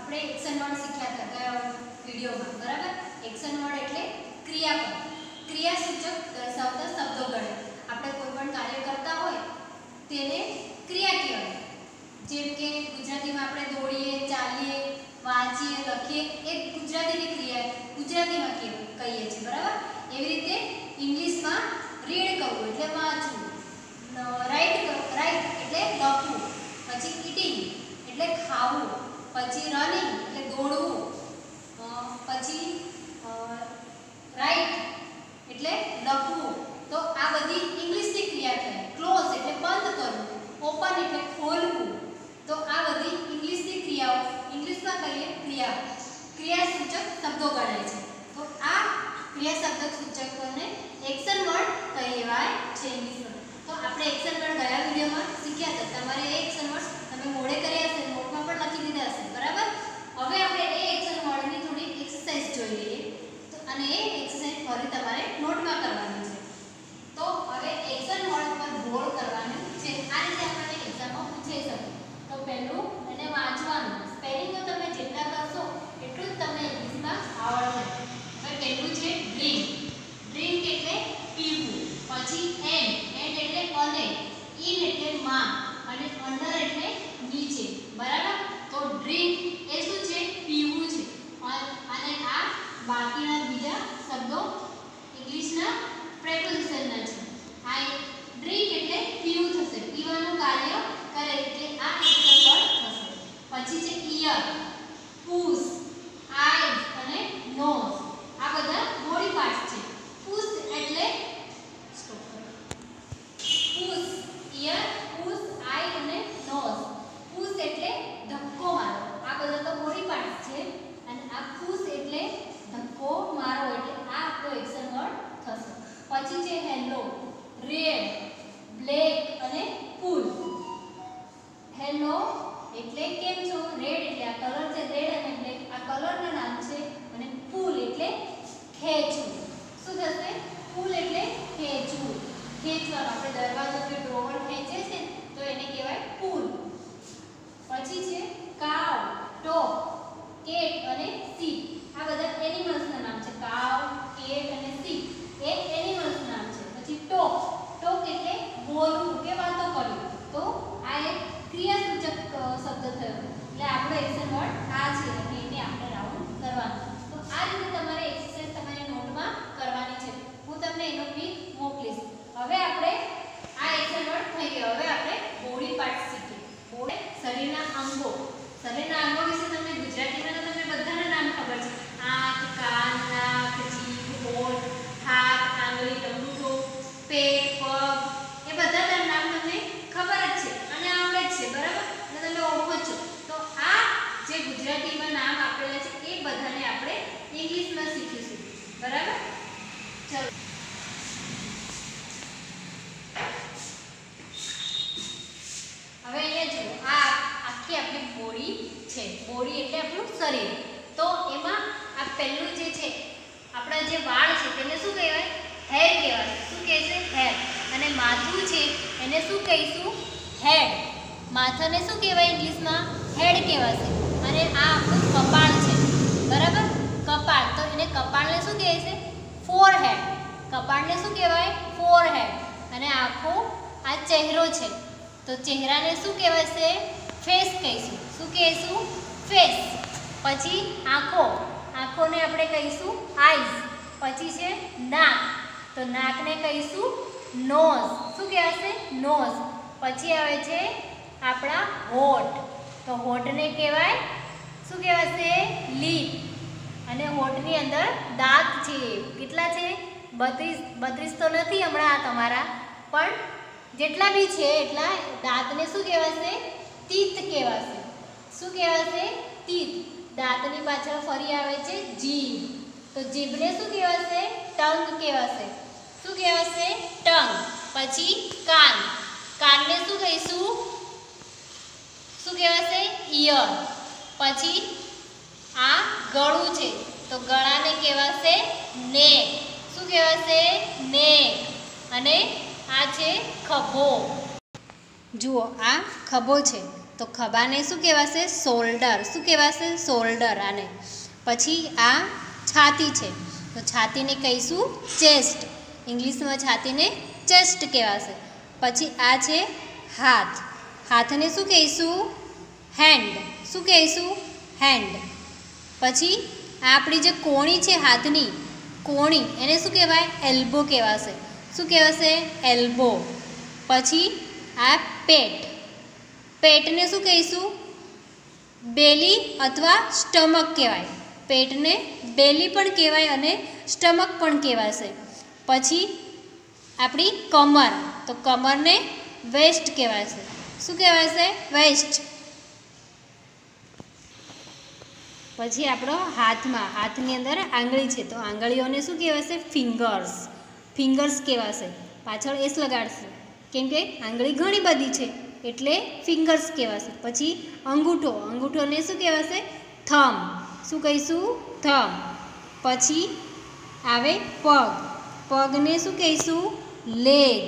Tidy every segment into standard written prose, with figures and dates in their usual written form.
આપણે action word શીખ્યા હતા ગયા વિડિયોમાં, બરાબર? એક્શન વર્ડ એટલે ક્રિયાપદ, ક્રિયાસૂચક દર્શાવતા શબ્દો ગણે. આપણે કોઈ પણ કાર્ય કરતા હોય તેને ક્રિયા કહેવાય. જેમ કે ગુજરાતીમાં આપણે દોડીએ, ચાલીએ, વાંચીએ, લખીએ એ ગુજરાતીની ક્રિયા ગુજરાતીમાં કહીએ છીએ, બરાબર? એવી રીતે ઇંગ્લિશમાં રીડ કરવું એટલે વાંચવું, રાઇટ એટલે લખવું, પછી ઈટિંગ એટલે ખાવું, પછી રનિંગ એટલે દોડવું, પછી રાઇટ એટલે લખવું. તો આ બધી ઇંગ્લિશની ક્રિયા થાય. ક્લોઝ એટલે બંધ કરવું, ઓપન એટલે ખોલવું. તો આ બધી ઇંગ્લિશની ક્રિયાઓ ઇંગ્લિશમાં કહીએ ક્રિયાસૂચક શબ્દો ગણાય છે. તો આ ક્રિયાશબ્દક સૂચકોને એક્શન વર્ડ કહેવાય છે ઇંગ્લિશમાં. તો આપણે એક્શન વર્ડ ગયા વિડિયોમાં શીખ્યા હતા. તમારે એ એક્શન વર્ડ તમે મોડે કર્યા હશે, નોટમાં પણ લખી દીધા હશે, બરાબર? હવે આપણે એ એક્શન વર્ડની થોડી એક્સરસાઇઝ જોઈ લઈએ. તો અને એ એક્સરસાઇઝ ફરી તમારે નોટમાં કરવાની છે. તો હવે એક્શન વર્ડ પર બોર્ડ કરવાનું છે. આ રીતે આપણને એક્ઝામમાં પૂછાઈ શકે. તો પહેલું એને વાંચવાનું. સ્પેલિંગ તો તમે જેટલા કરશો એટલું જ તમને ઇંગ્લિશમાં આવડશે. હવે પહેલું છે ડ્રિંક. ડ્રિંક એટલે પીવું. પછી એન્ડ એટલે અને, ઇન એટલે માં, અને અંડર એટલે નીચે, બરાબર? તો ડ્રિંક એ શું છે? પીવું છે. અને આ બાકીના બીજા શબ્દો ઇંગ્લિશના પ્રેપોઝિશનના છે. આ ડ્રિંક એટલે પીવું થશે, પીવાનું કાર્ય કરે એટલે આ એક્શન વર્ડ થશે. પછી છે ઈયર, પુશ, આઈઝ અને નોઝ. આ બધા બોડી પાર્ટ્સ છે. પુશ એટલે પુશ, ઈયર, પુશ, આઈ અને નોઝ. પુશ એટલે ધક્કો મારો. આ બધા તો બોડી પાર્ટ્સ છે. અને આ પુશ એટલે ધક્કો મારો એટલે આ આપણો એક્શન વર્ડ થશે. પછી છે હેલો, રેડ, બ્લેક અને કુલ. હેલો એટલે કેમ છો? રેડ એટલે આ કલર છે, રેડ અને બ્લેક આ કલરના નામ છે. અને પુલ એટલે ખેંચવું. શું થશે? પુલ એટલે ખેંચવું, ખેંચવાનું. આપણે દરવાજો કે ડોર ખેંચે છે તો એને કહેવાય પુલ. પછી છે કાવ, ડોગ, કેટ અને શીપ. આ બધા એનિમલ્સના નામ છે. કાવ, કેટ અને શીપ એ એનિમલ્સના નામ છે. પછી ટોક, ટોક એટલે બોલવું કે વાતો કરવી. તો આ એક ક્રિયાસૂચક શબ્દ થયો. એટલે આપણો એક્શન વર્ડ આ છે અને એને આપણે રાઉન્ડ કરવાનું. તો આ રીતે તમારે એક્સરસાઇઝ તમારી નોટમાં કરવાની છે. હું તમને એનો પિક મોકલીશ. હવે આપણે આ એક્શન વર્ડ થઈ ગયો. હવે આપણે બોડી પાર્ટ શીખીએ. બોડી શરીરના અંગો. શરીરના અંગો વિશે તમને ગુજરાતીમાં તો તમને બધાના નામ ખબર છે. આંખ, કાન, નાક, જીભ, હોઠ, હાથ, આંગળી, અંગૂઠો, પેટ, પગ એ બધાના નામ તમને ખબર જ છે અને આવડે જ છે, બરાબર? અને તમે ઓળખો છો. તો આ જે ગુજરાતીમાં નામ આપેલા છે એ બધાને આપણે ઇંગ્લિશમાં શીખીશું, બરાબર? ચલો હવે અહીંયા જુઓ, આ આખી આપણી બોડી છે. બોડી એટલે આપણું શરીર. તો એમાં આ પહેલું જે છે આપણા જે વાળ છે તેને શું કહેવાય? હેર કહેવાય. શું કહે છે? હેર. અને માથું છે એને શું કહીશું? હેડ. માથાને શું કહેવાય ઇંગ્લિશમાં? હેડ કહેવાશે. અને આ આપણું કપાળ છે, બરાબર? કપાળ. તો એને કપાળને શું કહે છે? ફોરહેડ. કપાળને શું કહેવાય? ફોરહેડ. અને આખો આ ચહેરો છે તો ચહેરાને શું કહેવાશે? ફેસ કહીશું. શું કહીશું? ફેસ. પછી આંખો, આંખોને આપણે કહીશું આઈઝ. પછી છે નાક, તો નાકને કહીશું નોઝ. શું કહેવાશે? નોઝ. પછી આવે છે આપણા હોઠ, તો હોઠને કહેવાય શું કહેવાશે? લીપ. અને હોઠની અંદર દાંત છે. કેટલા છે? 32 તો નથી હમણાં આ તમારા, પણ જેટલા બી છે એટલા દાંતને શું કહેવાશે? તીત કહેવાશે. શું કહેવાશે? તીત. દાંતની પાછળ ફરી આવે છે જીભ, તો જીભને શું કહેવાશે? ટંગ કહેવાશે. શું કહેવાશે? ટંગ. પછી કાન, કાનને શું કહીશું? શું કહેવાશે? ઈયર. પછી આ ગળું છે તો ગળાને કહેવાશે નેક. શું કહેવાશે? નેક. અને આ છે ખભો. જુઓ આ ખભો છે તો ખભાને શું કહેવાશે? શોલ્ડર. શું કહેવાશે? શોલ્ડર. આને પછી આ છાતી છે, તો છાતીને કહીશું ચેસ્ટ. ઇંગ્લિશમાં છાતીને ચેસ્ટ કહેવાશે. પછી આ છે હાથ. હાથને શું કહીશું? હેન્ડ. શું કહીશું? હેન્ડ. પછી આ આપણી જે કોણી છે હાથની કોણી, એને શું કહેવાય? એલ્બો કહેવાશે. શું કહેવાશે? એલ્બો. પછી આ પેટ. પેટને શું કહીશું? બેલી અથવા સ્ટમક કહેવાય. પેટને બેલી પણ કહેવાય અને સ્ટમક પણ કહેવાશે. પછી આપણી કમર, તો કમરને વેસ્ટ કહેવાશે. શું કહેવાશે? વેસ્ટ. પછી આપણો હાથની અંદર આંગળી છે, તો આંગળીઓને શું કહેવાશે? ફિંગર્સ. ફિંગર્સ કહેવાશે. પાછળ એસ લગાડશે, કેમ કે આંગળી ઘણી બધી છે એટલે ફિંગર્સ કહેવાશે. પછી અંગૂઠો. અંગૂઠોને શું કહેવાશે? થમ. શું કહીશું? થમ. પછી આવે પગ. પગને શું કહીશું? લેગ.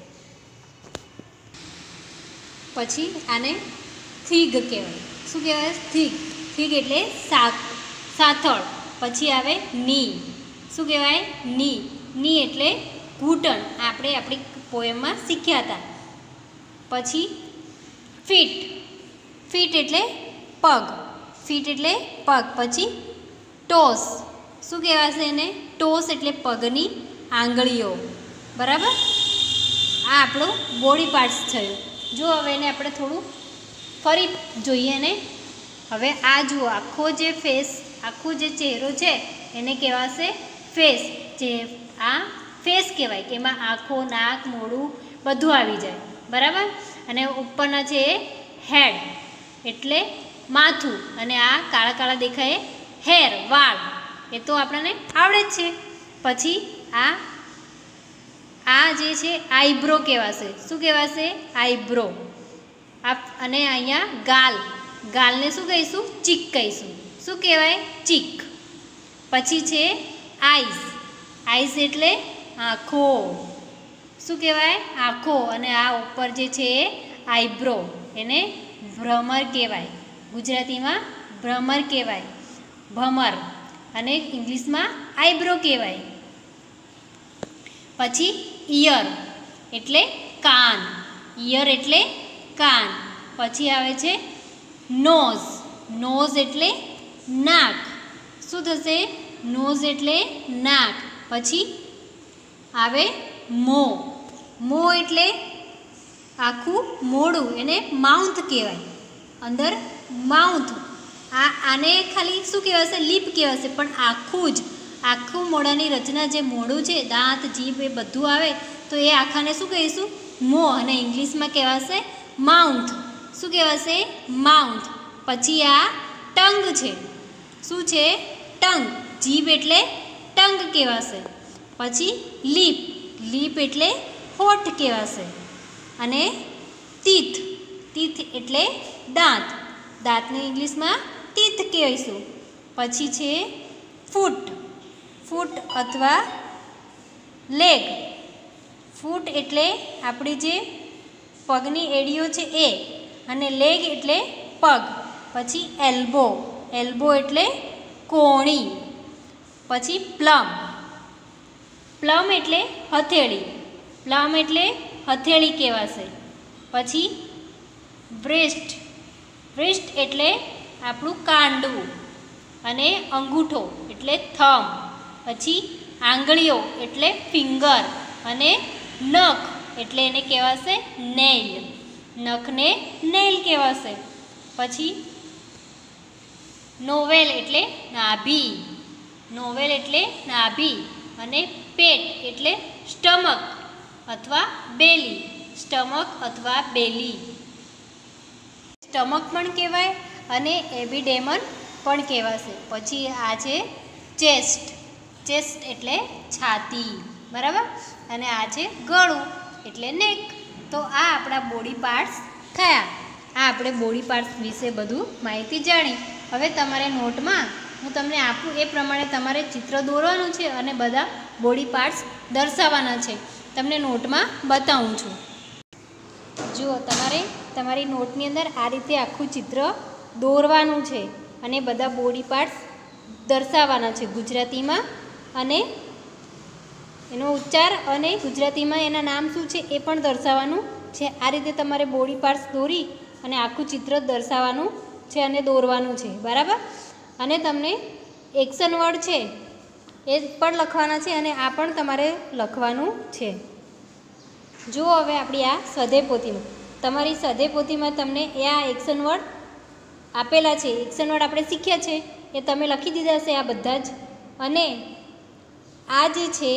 પછી આને થીગ કહેવાય. શું કહેવાય? થીગ. થીગ એટલે સાથળ. પછી આવે ની. શું કહેવાય? ની. ની એટલે ઘૂંટણ. આપણે આપણી પોએમમાં શીખ્યા હતા. પછી ફીટ. ફીટ એટલે પગ. ફીટ એટલે પગ. પછી ટોસ. શું કહેવાશે એને? ટોસ એટલે પગની આંગળીઓ. બરાબર? આ આપણો બોડી પાર્ટ્સ થયો. જો હવે એને આપણે થોડું ફરી જોઈએ ને. હવે આ જુઓ, આખો જે ફેસ, આખો જે ચહેરો છે એને કહેવાશે ફેસ. જે આ ફેસ કહેવાય કે એમાં આંખો, નાક, મોઢું બધું આવી જાય. બરાબર? અને ઉપરના છે એ હેડ એટલે માથું, અને આ કાળા કાળા દેખાય હેર, વાળ. એ તો આપણને આવડે જ છે. પછી આ જે છે આઈબ્રો કહેવાશે. શું કહેવાશે? આઈબ્રો. અને અહીંયા ગાલ. ગાલને શું કહીશું? ચીક કહીશું. શું કહેવાય? ચીક. પછી છે આઈસ. આઈસ એટલે આંખો. શું કહેવાય? આંખો. અને આ ઉપર જે છે એ આઈબ્રો, એને ભ્રમર કહેવાય. ગુજરાતીમાં ભ્રમર કહેવાય, ભમર, અને ઇંગ્લિશમાં આઈબ્રો કહેવાય. પછી ઇયર એટલે કાન. ઇયર એટલે કાન. પછી આવે છે નોઝ. નોઝ એટલે નાક. શું થશે? નોઝ એટલે નાક. પછી આવે મોં. મોં એટલે આખું મોઢું, એને માઉથ કહેવાય. અંદર માઉથ. આને ખાલી શું કહેવાશે? લીપ કહેવાશે. પણ આખું મોઢાની રચના જે મોઢું છે, દાંત, જીભ, એ બધું આવે તો એ આખાને શું કહીશું? મોં. અને ઇંગ્લિશમાં કહેવાશે માઉથ. શું કહેવાશે? માઉથ. પછી આ ટંગ છે. શું છે? ટંગ. જીભ એટલે ટંગ કહેવાશે. પછી લીપ. લીપ એટલે હોઠ કહેવાશે. અને ટીથ. ટીથ એટલે દાંત. દાંતને ઇંગ્લિશમાં ટીથ કહેવાઈશું. પછી છે ફૂટ. ફૂટ અથવા લેગ. ફૂટ એટલે આપણી જે પગની એડીઓ છે એ, અને લેગ એટલે પગ. પછી એલ્બો. એલ્બો એટલે કોણી. પછી પ્લમ. પ્લમ એટલે હથેળી. પ્લમ એટલે હથેળી કહેવાશે. પછી બ્રેસ્ટ. બ્રેસ્ટ એટલે આપણું કાંડવું. અને અંગૂઠો એટલે થમ. પછી આંગળીઓ એટલે ફિંગર. અને નખ એટલે એને કહેવાશે નેઇલ. નખને નેઇલ કહેવાશે. પછી નોવેલ એટલે નાભી. નોવેલ એટલે નાભી. અને પેટ એટલે સ્ટમક અથવા બેલી. સ્ટમક અથવા બેલી. સ્ટમક પણ કહેવાય અને એબિડેમન પણ કહેવાશે. પછી આ છે ચેસ્ટ. ચેસ્ટ એટલે છાતી. બરાબર? અને આ છે ગળું એટલે નેક. તો આ આપણા બોડી પાર્ટ્સ થયા. આ આપણે બોડી પાર્ટ્સ વિશે બધું માહિતી જાણી. હવે તમારે નોટમાં હું તમને આપું એ પ્રમાણે તમારે ચિત્ર દોરવાનું છે અને બધા બોડી પાર્ટ્સ દર્શાવવાના છે. તમને નોટમાં બતાવું છું. જુઓ, તમારે તમારી નોટની અંદર આ રીતે આખું ચિત્ર દોરવાનું છે અને બધા બોડી પાર્ટ્સ દર્શાવવાના છે ગુજરાતીમાં, અને એનો ઉચ્ચાર અને ગુજરાતીમાં એના નામ શું છે એ પણ દર્શાવવાનું છે. આ રીતે તમારે બોડી પાર્ટ્સ દોરી અને આખું ચિત્ર દર્શાવવાનું છે અને દોરવાનું છે, બરાબર. અને તમને એક્શન વર્ડ છે એ પણ લખવાના છે અને આ પણ તમારે લખવાનું છે. જો હવે આપણી આ સ્વાધ્યાય પોથીમાં, તમારી સ્વાધ્યાય પોથીમાં તમને એ આ એક્શન વર્ડ આપેલા છે. એક્શન વર્ડ આપણે શીખ્યા છે એ તમે લખી દીધા છે આ બધા જ. અને આ જે છે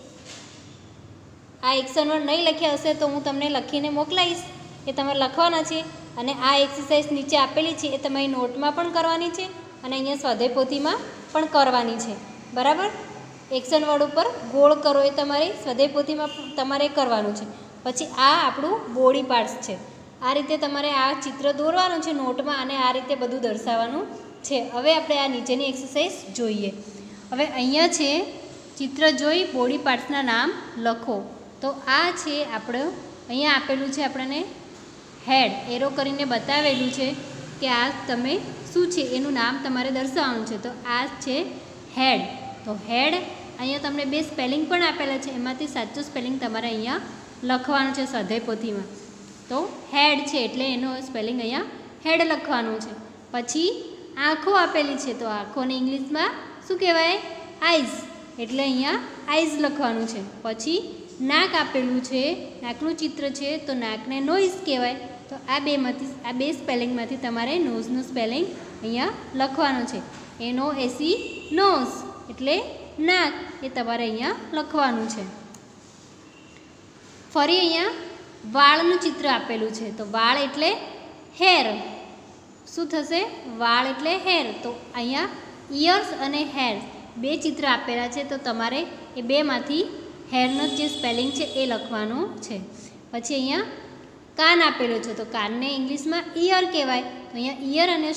આ એક્શન વર્ડ નહીં લખ્યા હશે તો હું તમને લખીને મોકલાવીશ, એ તમારે લખવાના છે. અને આ એક્સરસાઇઝ નીચે આપેલી છે એ તમારી નોટમાં પણ કરવાની છે અને અહીંયા સ્વાધ્યાય પોથીમાં પણ કરવાની છે, બરાબર. એક્શન વર્ડ ઉપર ગોળ કરો એ તમારી સ્વાધ્યાય પોથીમાં તમારે કરવાનું છે. પછી આ આપણું બોડી પાર્ટ્સ છે. આ રીતે તમારે આ ચિત્ર દોરવાનું છે નોટમાં અને આ રીતે બધું દર્શાવવાનું છે. હવે આપણે આ નીચેની એક્સરસાઇઝ જોઈએ. હવે અહીંયા છે ચિત્ર જોઈ બોડી પાર્ટ્સના નામ લખો. તો આ છે આપણે અહીંયા આપેલું છે આપણને હેડ, એરો કરીને બતાવેલું છે કે આ તમે શું છે એનું નામ તમારે દર્શાવવાનું છે. તો આ છે હેડ. તો હેડ અહીંયા તમને બે સ્પેલિંગ પણ આપેલા છે, એમાંથી સાચું સ્પેલિંગ તમારે અહીંયા લખવાનું છે સ્વાધ્યાય પોથીમાં. તો હેડ છે એટલે એનો સ્પેલિંગ અહીંયા હેડ લખવાનું છે. પછી આંખો આપેલી છે, તો આંખોને ઇંગ્લિશમાં શું કહેવાય? આઈઝ, એટલે અહીંયા આઈઝ લખવાનું છે. પછી નાક આપેલું છે, નાકનું ચિત્ર છે, તો નાકને નોઝ કહેવાય. તો આ બે સ્પેલિંગમાંથી તમારે નોઝનું સ્પેલિંગ અહીંયા લખવાનું છે. NOSE નોઝ એટલે નાક, એ તમારે અહીંયા લખવાનું છે. ફરી અહીંયા વાળનું ચિત્ર આપેલું છે, તો વાળ એટલે હેર. શું થશે? વાળ એટલે હેર. તો અહીંયા ઇયર્સ અને હેર બે ચિત્ર આપેલા છે, તો તમારે એ બેમાંથી હેરનું જે સ્પેલિંગ છે એ લખવાનું છે. પછી અહીંયા કાન આપેલો છે, તો કાનને ઇંગ્લિશમાં ઇયર કહેવાય. તો અહીંયા ઇયર અને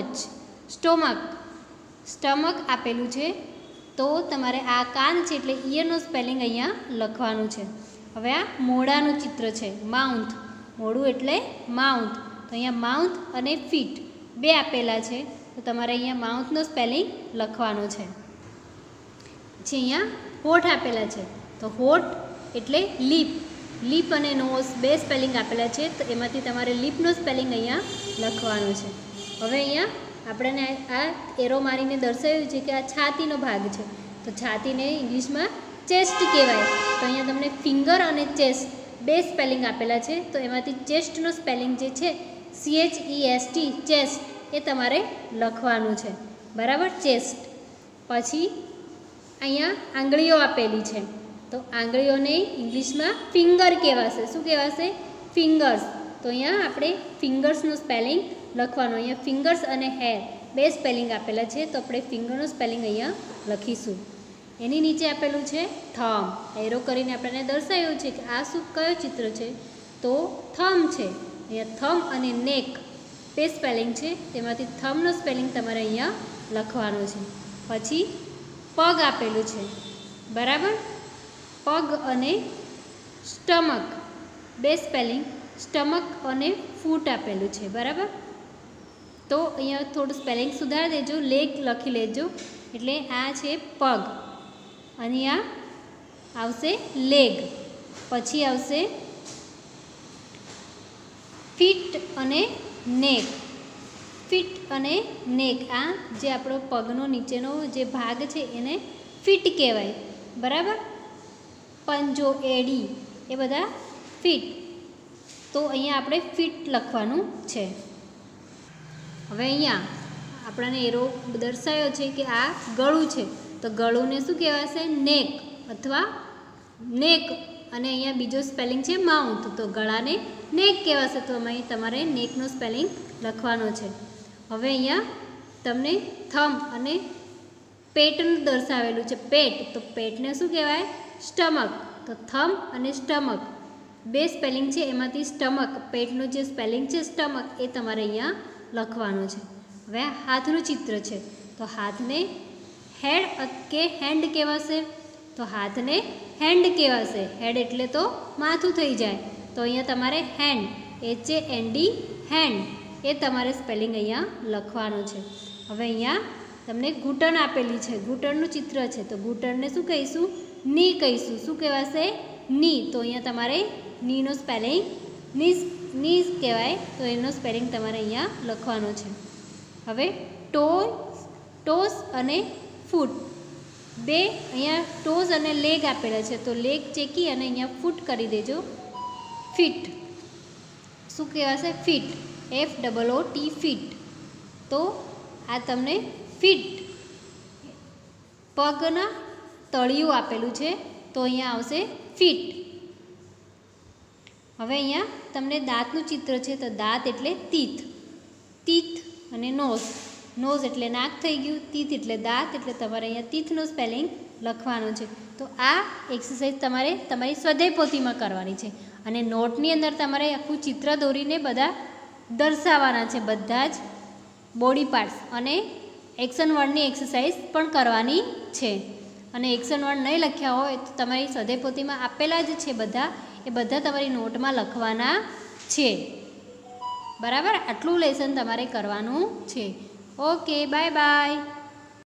સ્ટમક આપેલું છે, તો તમારે આ કાન છે એટલે ઇયરનું સ્પેલિંગ અહીંયા લખવાનું છે. હવે આ મોઢાનું ચિત્ર છે, માઉથ, મોઢું એટલે માઉથ. તો અહીંયા માઉથ અને ફીટ બે આપેલા છે, તો તમારે અહીંયા માઉથનો સ્પેલિંગ લખવાનો છે. પછી અહીંયા હોઠ આપેલા છે, તો હોઠ એટલે લીપ. લીપ અને નોઝ બે સ્પેલિંગ આપેલા છે, તો એમાંથી તમારે લીપનો સ્પેલિંગ અહીંયા લખવાનો છે. હવે અહીંયા આપણને આ એરો મારીને દર્શાવ્યું છે કે આ છાતીનો ભાગ છે, તો છાતીને ઇંગ્લિશમાં ચેસ્ટ કહેવાય. તો અહીંયા તમને ફિંગર અને ચેસ્ટ બે સ્પેલિંગ આપેલા છે, તો એમાંથી ચેસ્ટનો સ્પેલિંગ જે છે CHEST, ચેસ્ટ, એ તમારે લખવાનું છે, બરાબર, ચેસ્ટ. પછી અહીંયા આંગળીઓ આપેલી છે, તો આંગળીઓને ઇંગ્લિશમાં ફિંગર કહેવાશે. શું કહેવાશે? ફિંગર્સ. તો અહીંયા આપણે ફિંગર્સનું સ્પેલિંગ લખવાનું. અહીંયા ફિંગર્સ અને હેર બે સ્પેલિંગ આપેલા છે, તો આપણે ફિંગરનું સ્પેલિંગ અહીંયા લખીશું. એની નીચે આપેલું છે થમ. એરો કરીને આપણને દર્શાવ્યું છે કે આ શું કયો ચિત્ર છે? તો થમ છે. અહીંયા થમ અને નેક બે સ્પેલિંગ છે, તેમાંથી થમનો સ્પેલિંગ તમારે અહીંયા લખવાનો છે. પછી પગ આપેલું છે, બરાબર. પગ અને સ્ટમક બે સ્પેલિંગ, સ્ટમક અને ફૂટ આપેલું છે, બરાબર. તો અહીંયા થોડું સ્પેલિંગ સુધારી દેજો, લેગ લખી લેજો. એટલે આ છે પગ, અહીંયા આવશે લેગ. પછી આવશે ફીટ અને નેક. ફીટ અને નેક, આ જે આપણો પગનો નીચેનો જે ભાગ છે એને ફીટ કહેવાય, બરાબર. પંજો, એડી, એ બધા ફીટ. તો અહીંયા આપણે ફીટ લખવાનું છે. હવે અહીંયા આપણને એરો દર્શાવ્યો છે કે આ ગળું છે, તો ગળુંને શું કહેવાશે? નેક અથવા નેક. અને અહીંયા બીજો સ્પેલિંગ છે માઉથ, તો ગળાને નેક કહેવાશે. તો અહીં તમારે નેકનો સ્પેલિંગ લખવાનો છે. હવે અહીંયા તમને થમ અને પેટનું દર્શાવેલું છે, પેટ. તો પેટને શું કહેવાય? સ્ટમક. તો થમ અને સ્ટમક બે સ્પેલિંગ છે, એમાંથી સ્ટમક, પેટનું જે સ્પેલિંગ છે સ્ટમક, એ તમારે અહીંયા લખવાનું છે. હવે હાથનું ચિત્ર છે, તો હાથને હેડ કે હેન્ડ કહેવાશે? તો હાથને હેન્ડ કહેવાશે. હેડ એટલે તો માથું થઈ જાય, તો અહીંયા તમારે હેન્ડ, HAND હેન્ડ એ તમારે સ્પેલિંગ અહીંયા લખવાનું છે. હવે અહીંયા તમને ઘૂંટણ આપેલી છે, ઘૂંટણનું ચિત્ર છે, તો ઘૂંટણને શું કહીશું? ની કહીશું. શું કહેવાશે? ની. તો અહીંયા તમારે નીનો સ્પેલિંગ ની કહેવાય, તો એનો સ્પેલિંગ તમારે અહીંયા લખવાનો છે. હવે ટોસ અને ફૂટ બે અહીંયા ટોઝ અને લેગ આપેલા છે, તો લેગ ચેકી અને અહીંયા ફૂટ કરી દેજો. ફીટ શું કહેવાશે? ફીટ. FOOT feet. તો આ તમને ફીટ. પગના તળિયું આપેલું છે, તો અહીંયા આવશે ફીટ. હવે અહીંયા તમને દાંતનું ચિત્ર છે, તો દાંત એટલે તીથ. તીથ અને નોઝ એટલે નાક થઈ ગયું, તીથ એટલે દાંત, એટલે તમારે અહીંયા તીથનો સ્પેલિંગ લખવાનો છે. તો આ એક્સરસાઇઝ તમારે તમારી સ્વાધ્યાય પોથીમાં કરવાની છે, અને નોટની અંદર તમારે આખું ચિત્ર દોરીને બધા દર્શાવવાના છે, બધા જ બોડી પાર્ટ્સ, અને એક્શન વર્ડની એક્સરસાઇઝ પણ કરવાની છે. અને એક્શન વર્ડ નહીં લખ્યા હોય તો તમારી સ્વાધ્યાય પોથીમાં આપેલા જ છે બધા, એ બધા તમારી નોટમાં લખવાના છે. બરાબર? આટલું લેસન તમારે કરવાનું છે. Okay, bye by.